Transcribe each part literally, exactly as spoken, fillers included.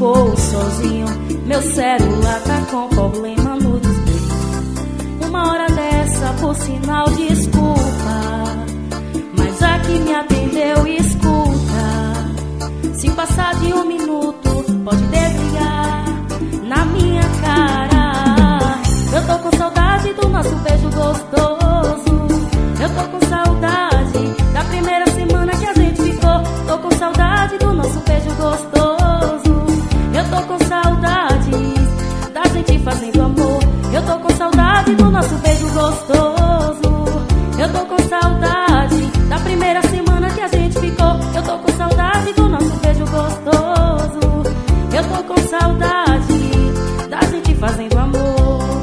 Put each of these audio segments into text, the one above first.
discou sozinho. Meu celular tá com problema no display. Uma hora dessa, por sinal, desculpa, mas a que me atendeu, escuta. Se passar de um minuto, pode desligar na minha cara. Eu tô com saudade do nosso beijo gostoso. Eu tô com saudade da primeira semana que a gente ficou. Tô com saudade do nosso beijo gostoso. Eu tô com saudade da gente fazendo amor. Eu tô com saudade do nosso beijo gostoso. Eu tô com saudade da primeira semana que a gente ficou. Eu tô com saudade do nosso beijo gostoso. Eu tô com saudade da gente fazendo amor.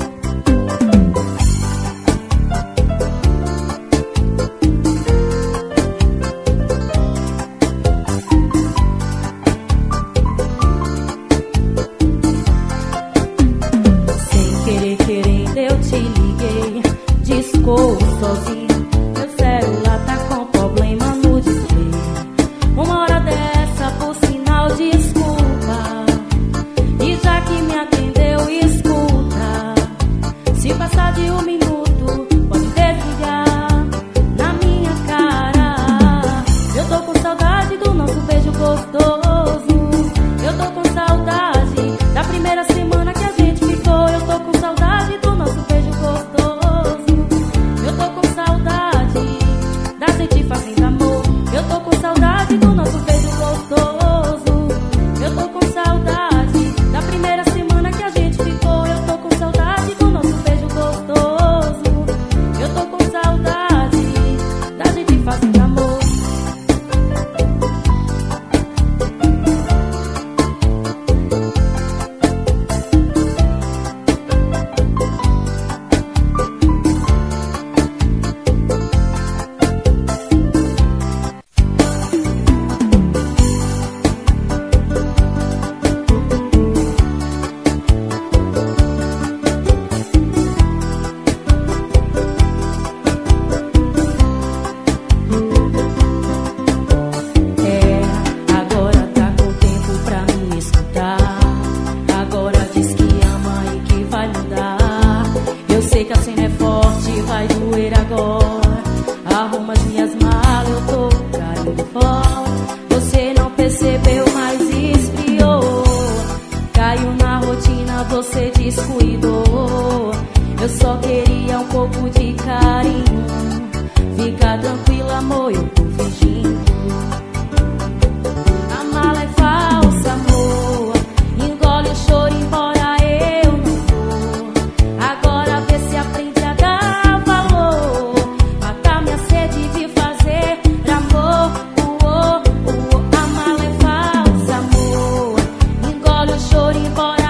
Discou sozinho, meu celular tá com problema no display. Uma hora dessa, por sinal, desculpa, e já que me atendeu, escuta. Se passar de um minuto, pode desligar na minha cara. Eu tô com saudade do nosso beijo gostoso. Eu tô com saudade da primeira semana que a gente ficou. Eu tô com saudade do nosso beijo gostoso. Eu tô com saudade da gente fazendo amor. Eu tô com saudade do nosso beijo gostoso. Eu tô com saudade da primeira semana que a gente ficou. Eu tô com saudade do nosso beijo gostoso. Eu tô com saudade da gente fazendo amor. Você descuidou. Eu só queria um pouco de carinho. Fica tranquila, amor, eu tô fingindo. A mala é falsa, amor. Engole o choro, embora eu não vou. Agora vê se aprende a dar valor. Matar minha sede de fazer amor. Uô, uô. A mala é falsa, amor. Engole o choro, embora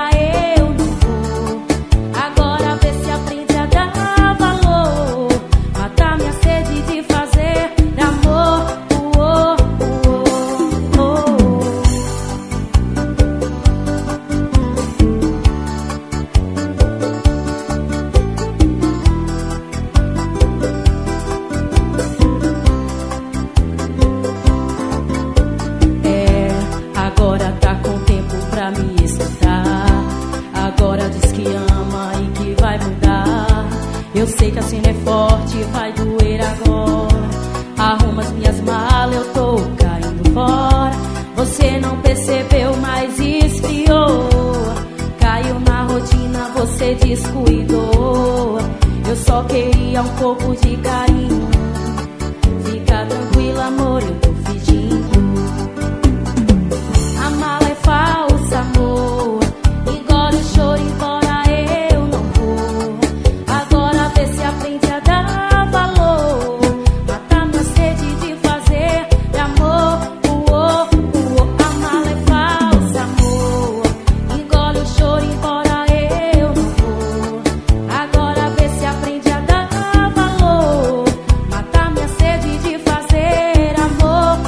eu sei que a cena é forte, vai doer agora. Arruma as minhas malas, eu tô caindo fora. Você não percebeu, mas esfriou. Caiu na rotina, você descuidou. Eu só queria um pouco de carinho. Fica tranquila, amor, eu tô fingindo. A mala é falsa, amor. Engole o choro, embora eu não vou. Agora vê se aprende a dar valor. Matar minha sede de fazer amor. Uô, uô. A mala é falsa, amor. Engole o choro, embora eu não vou. Agora vê se aprende a dar valor. Matar minha sede de fazer amor.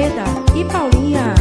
Almeda e Paulinha.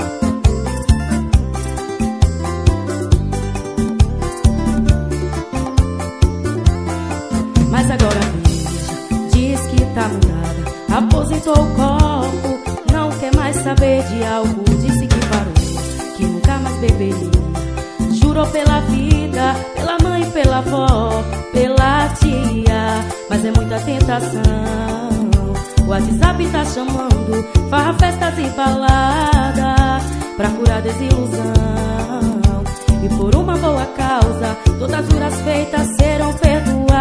Mas agora veja, diz que tá mudada, aposentou o copo, não quer mais saber de álcool. Disse que parou, que nunca mais beberia. Jurou pela vida, pela mãe, pela avó, pela tia, mas é muita tentação. O WhatsApp tá chamando, farra, festas e balada, pra curar desilusão. E por uma boa causa, todas as juras feitas serão perdoadas.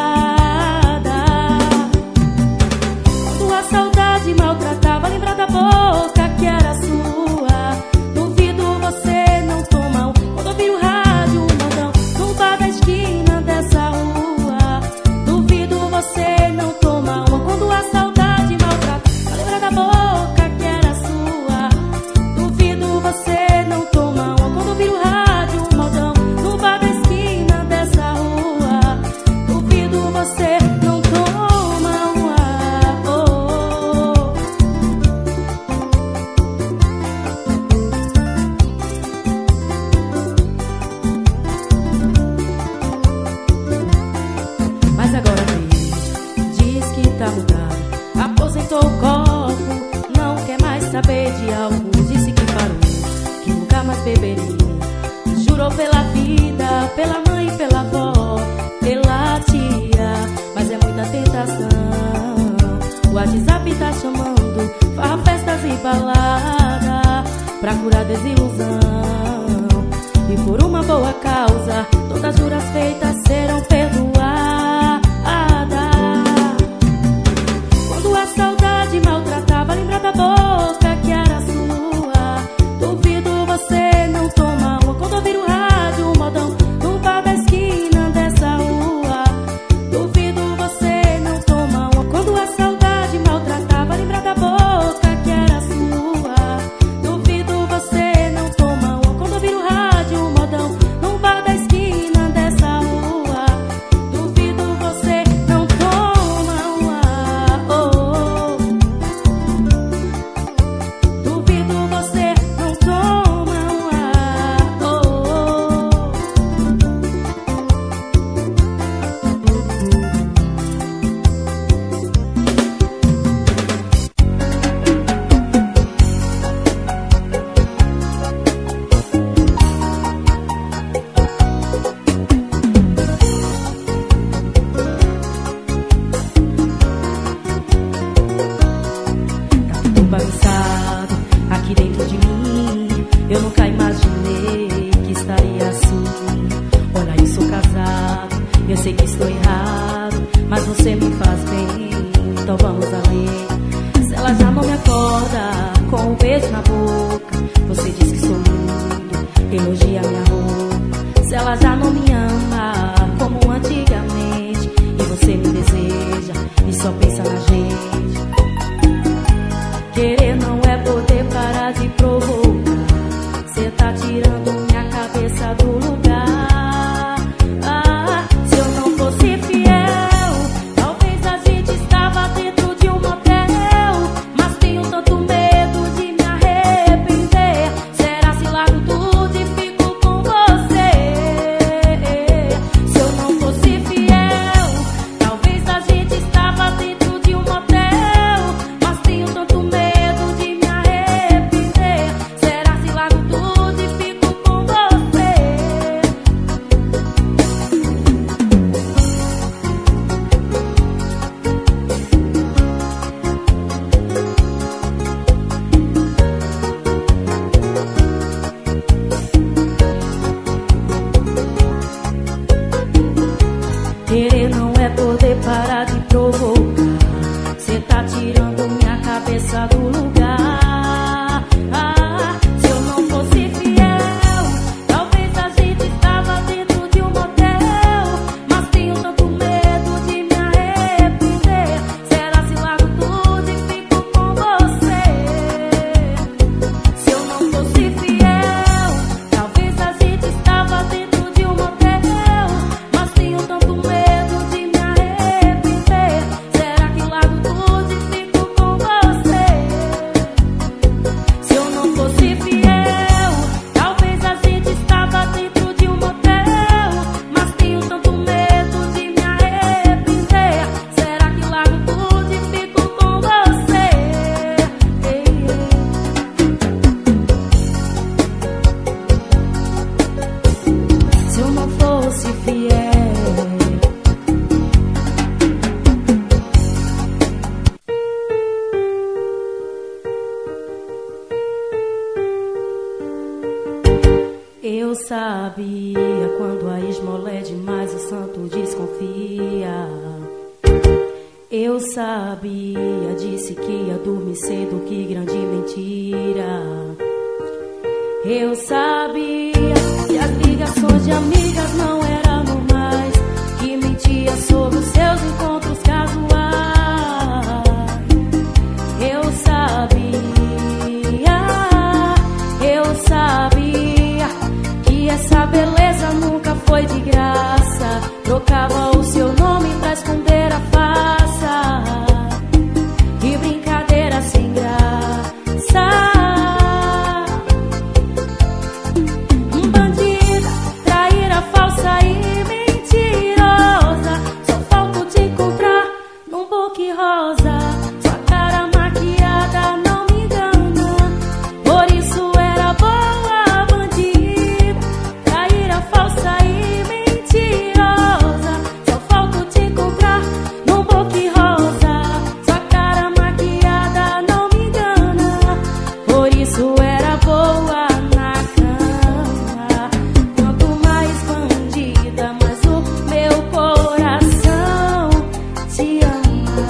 Quando a saudade maltratava, lembra da boca que era sua. Duvido você não toma um, quando ouvir o rádio, um modão no bar da esquina dessa rua. Duvido você não toma uma, quando a saudade maltratava, lembra da boca que era sua. Duvido você não toma uma, quando ouvir o rádio, um modão no bar da esquina dessa rua. Duvido você não toma uma, oh, oh. Mas agora veja, diz que tá mudada, aposentou o copo, não quer mais saber de álcool. Disse que parou, que nunca mais beberia. Jurou pela vida, pela mãe, pela avó, pela tia, mas é muita tentação. O WhatsApp tá chamando, farra, festas e balada, pra curar desilusão. E por uma boa causa, todas as juras feitas serão perdoadas. Quando a saudade maltratava, lembra da boca que era sua. Duvido você não toma uma, quando ouvir o rádio, um modão no bar da esquina dessa rua. Duvido você não toma uma, quando a saudade maltratava, lembra da boca que era sua. Duvido você não toma uma, quando ouvir o rádio, um modão no bar da esquina dessa rua. Duvido você não toma uma, oh, oh. Duvido você não toma uma, oh, oh. Tá tudo bagunçado aqui dentro de mim. Eu nunca imaginei que estaria assim. Olha, eu sou casado, eu sei que estou errado, mas você me faz bem, então vamos além. Se ela já não me acorda com um beijo na boca, você diz que sou lindo, elogia minha roupa. Se ela já não me ama como antigamente, e você me deseja e só pensa na gente. Querer não é poder parar de provocar. Cê tá tirando minha cabeça do lugar. Ah, se eu não fosse fiel, talvez a gente estava dentro de um motel. Mas tenho tanto medo de me arrepender. Será se largo tudo e fico com você? Se eu não fosse fiel, talvez a gente estava dentro sabia quando a esmola é demais o santo desconfia. Eu sabia, disse que ia dormir cedo, que grande mentira. Eu sabia que as ligações de amigas não eram normais, que mentia sobre os seus encontros casuais. Eu sabia, eu sabia que essa beleza nunca foi de graça. Trocava o seu nome pra esconder a farsa. Que brincadeira sem graça. Bandida, traíra, falsa e mentirosa. Só falta te encontrar num buquê rosa. Sua cara maquiada não me engana, por isso era boa. Bandida, traíra, falsa e mentirosa. Só falta te encontrar num buquê rosa. Sua cara maquiada não me engana, por isso era boa na cama. Quanto mais bandida, mais o meu coração te ama.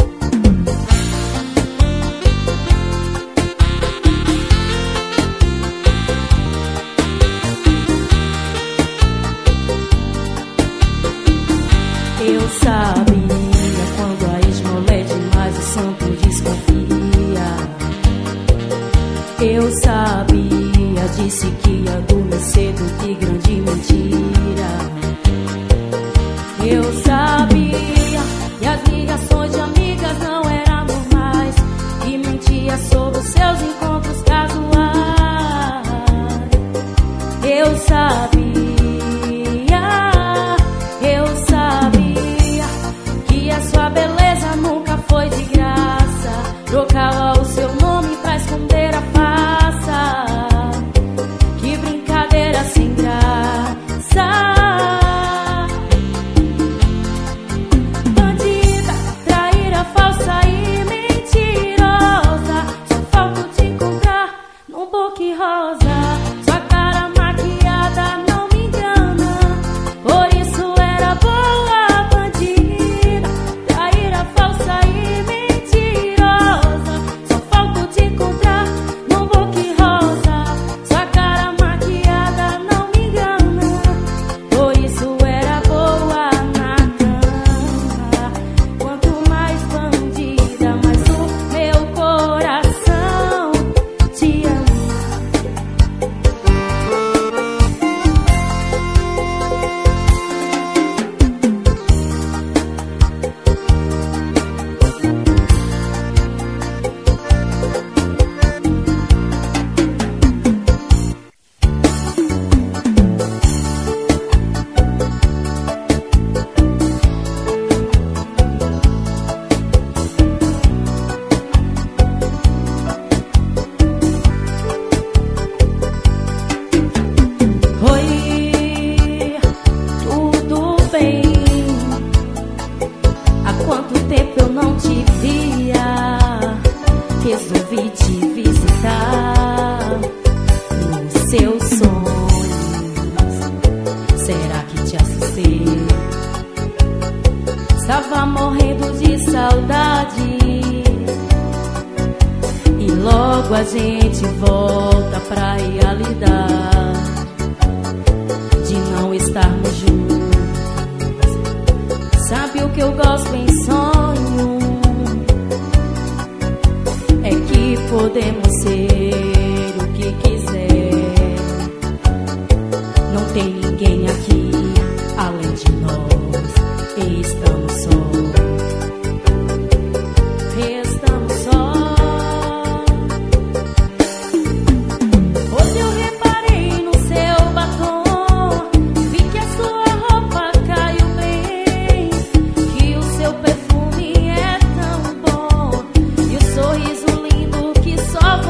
Eu sabia quando a esmola é demais o santo desconfia. Eu sabia, disse que ia dormir cedo, que grande mentira. Eu sabia que as ligações de amigas não eram normais, que mentia sobre os seus encontros casuais. Eu sabia, eu sabia que a sua beleza nunca foi de graça. Trocava o seu nome pra esconder a farsa. Que brincadeira sem graça. Bandida, traíra, falsa e mentirosa. Só falta te encontrar num buquê rosa. Sua cara maquiada não me engana, por isso era boa. Bandida, traíra, falsa e mentirosa. Só falta te encontrar num buquê rosa. Sua cara maquiada não me engana, por isso era boa na cama. Quanto mais bandida, mais o meu coração te ama. Oi, tudo bem? Há quanto tempo eu não te via? Resolvi te visitar nos seus sonhos. Será que te assustei? Estava morrendo de saudade, e logo a gente volta pra realidade de não estarmos juntos. Sabe o que eu gosto em sonho? É que podemos ser o que quiser. Não tem ninguém aqui além de nós. Estamos sós. Estamos sós. Hoje eu reparei no seu batom, vi que a sua roupa caiu bem, que o seu perfume é tão bom, e o sorriso lindo que só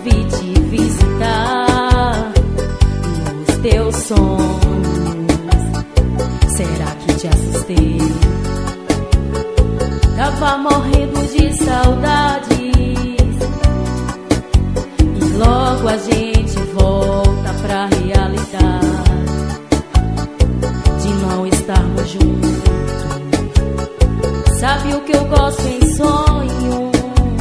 vi te visitar nos teus sonhos. Será que te assustei? Tava morrendo de saudades e logo a gente volta pra realidade de não estarmos juntos. Sabe o que eu gosto em sonhos?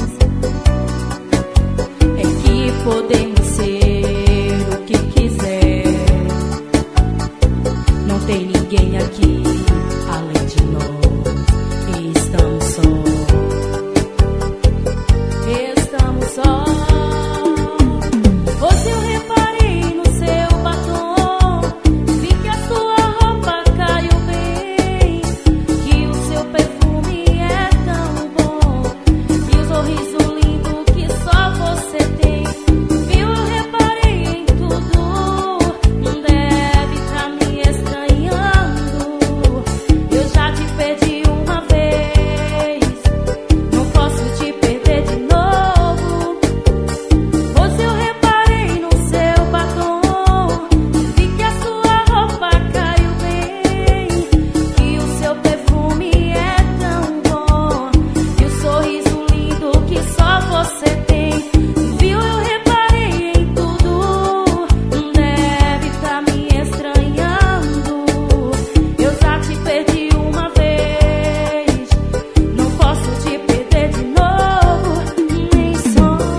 É que podemos ser o que quiser. Não tem ninguém aqui além de nós. E estamos só. Estamos só. Hoje eu reparei no seu batom, vi que a sua roupa caiu bem, que o seu perfume é tão bom, e o sorriso lindo que só você tem. Viu, eu reparei em tudo, não deve tá me estranhando. Eu já te perdi uma vez, não posso te perder de novo. Hoje eu reparei no seu batom, vi que a sua roupa caiu bem, que o seu perfume é tão bom, e o sorriso lindo que só você tem. Viu, eu reparei em tudo, não deve tá me estranhando. Eu já te perdi uma vez, não posso te perder de novo, nem sonho.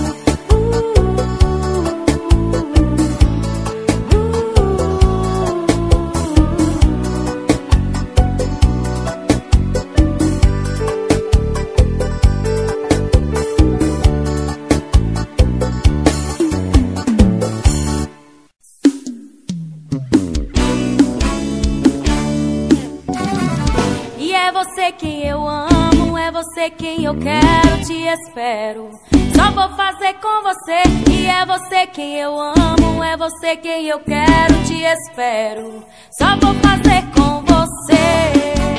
E é você quem eu amo, é você quem eu quero, te espero. Só vou fazer com você. E é você quem eu amo, é você quem eu quero, te espero. Só vou fazer com você.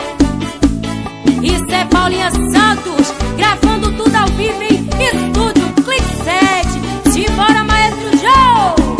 Isso é Paulinha Santos, gravando tudo ao vivo em estúdio Clique sete. Simbora, Maestro Joe!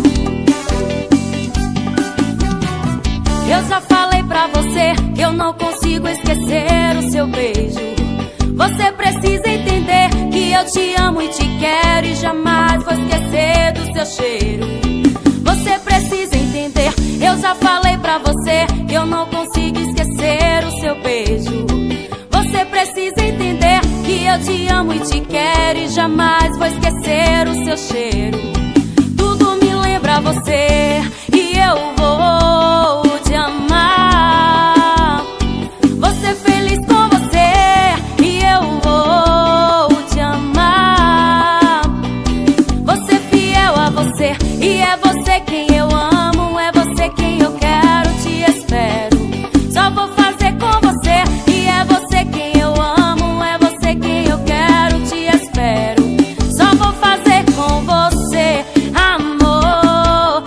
Eu já falei pra você que eu não consigo esquecer o seu beijo. Você precisa entender que eu te amo e te quero, e jamais vou esquecer do seu cheiro. Você precisa entender, eu já falei pra você que eu não consigo esquecer o seu beijo. Você precisa entender que eu te amo e te quero, e jamais vou esquecer o seu cheiro. Tudo me lembra você e eu vou te amar. Você feliz com você e eu vou te amar. Você fiel a você, e é você quem eu amo, é você quem eu quero, te espero. Só vou fazer com você. E é você quem eu amo, é você quem eu quero, te espero. Só vou fazer com você, amor,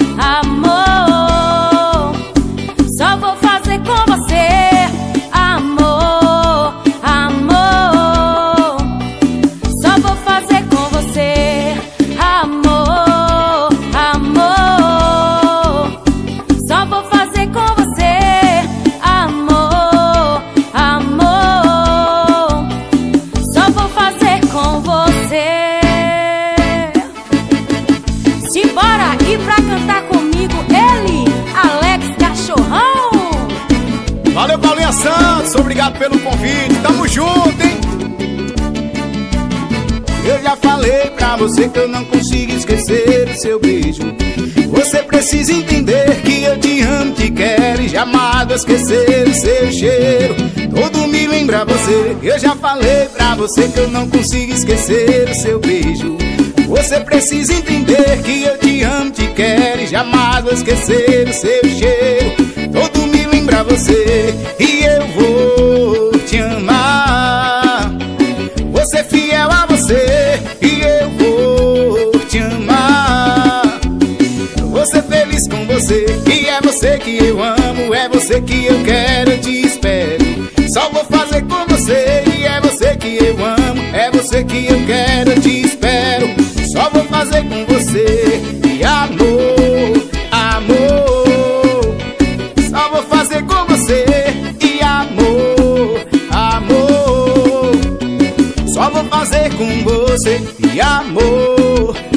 amor. Só vou fazer com você, amor, amor. Só vou fazer com você, amor, amor. Só vou fazer com você, amor, amor. Só vou fazer com você. Simbora! E pra cantar comigo, ele, Alex Cachorrão. Valeu, Paulinha Santos, obrigado pelo convite, tamo junto, hein? Eu já falei pra você que eu não consigo esquecer o seu beijo. Você precisa entender que eu te amo, te quero, e jamais vou esquecer o seu cheiro. Todo me lembra você. Eu já falei pra você que eu não consigo esquecer o seu beijo. Você precisa entender que eu te amo, te quero, e jamais vou esquecer o seu cheiro. Todo me lembra você e eu vou te amar. Você fiel a você e eu vou te amar. Você feliz com você, e é você que eu amo, é você que eu quero, eu te espero. Só vou fazer com você, e é você que eu amo, é você que eu quero, eu te espero. Só vou fazer só vou fazer com você de amor.